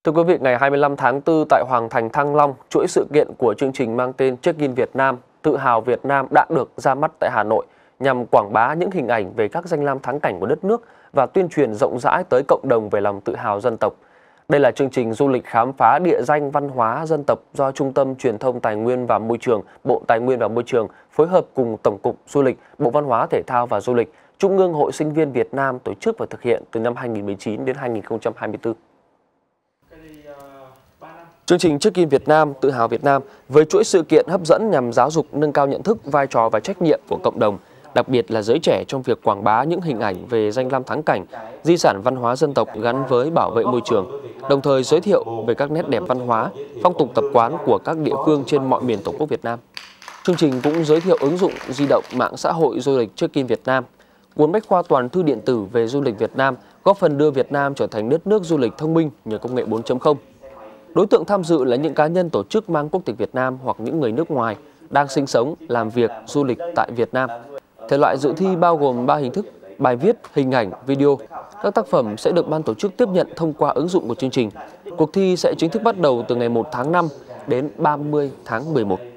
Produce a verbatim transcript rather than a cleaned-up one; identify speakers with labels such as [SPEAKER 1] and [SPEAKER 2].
[SPEAKER 1] Thưa quý vị, ngày hai mươi lăm tháng tư tại Hoàng thành Thăng Long, chuỗi sự kiện của chương trình mang tên Check-in Việt Nam, tự hào Việt Nam đã được ra mắt tại Hà Nội nhằm quảng bá những hình ảnh về các danh lam thắng cảnh của đất nước và tuyên truyền rộng rãi tới cộng đồng về lòng tự hào dân tộc. Đây là chương trình du lịch khám phá địa danh văn hóa dân tộc do Trung tâm Truyền thông Tài nguyên và Môi trường, Bộ Tài nguyên và Môi trường phối hợp cùng Tổng cục Du lịch, Bộ Văn hóa Thể thao và Du lịch, Trung ương Hội Sinh viên Việt Nam tổ chức và thực hiện từ năm hai nghìn không trăm mười chín đến hai nghìn không trăm hai mươi tư. Chương trình Check-in Việt Nam, tự hào Việt Nam với chuỗi sự kiện hấp dẫn nhằm giáo dục nâng cao nhận thức, vai trò và trách nhiệm của cộng đồng, đặc biệt là giới trẻ trong việc quảng bá những hình ảnh về danh lam thắng cảnh, di sản văn hóa dân tộc gắn với bảo vệ môi trường, đồng thời giới thiệu về các nét đẹp văn hóa, phong tục tập quán của các địa phương trên mọi miền Tổ quốc Việt Nam. Chương trình cũng giới thiệu ứng dụng di động mạng xã hội du lịch Check-in Việt Nam, cuốn bách khoa toàn thư điện tử về du lịch Việt Nam, góp phần đưa Việt Nam trở thành đất nước du lịch thông minh nhờ công nghệ bốn chấm không. Đối tượng tham dự là những cá nhân tổ chức mang quốc tịch Việt Nam hoặc những người nước ngoài đang sinh sống, làm việc, du lịch tại Việt Nam. Thể loại dự thi bao gồm ba hình thức: bài viết, hình ảnh, video. Các tác phẩm sẽ được ban tổ chức tiếp nhận thông qua ứng dụng của chương trình. Cuộc thi sẽ chính thức bắt đầu từ ngày một tháng năm đến ba mươi tháng mười một.